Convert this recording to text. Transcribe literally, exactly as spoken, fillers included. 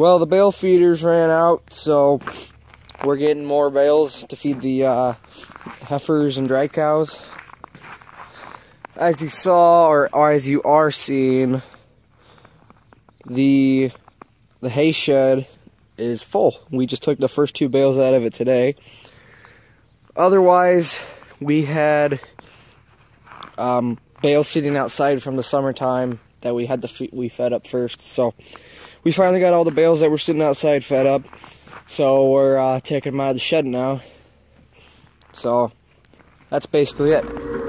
Well, the bale feeders ran out, so we're getting more bales to feed the uh, heifers and dry cows. As you saw, or, or as you are seeing, the the hay shed is full. We just took the first two bales out of it today. Otherwise, we had um, bales sitting outside from the summertime that we had to fe we fed up first. So we finally got all the bales that were sitting outside fed up. So we're uh, taking them out of the shed now. So that's basically it.